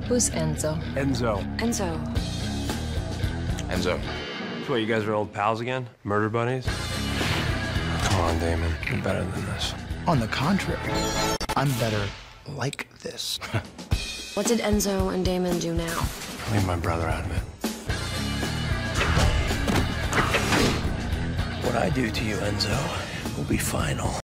Who's Enzo? Enzo. Enzo. Enzo. So what, you guys are old pals again? Murder buddies? Come on, Damon. You're better than this. On the contrary, I'm better like this. What did Enzo and Damon do now? Leave my brother out of it. What I do to you, Enzo, will be final.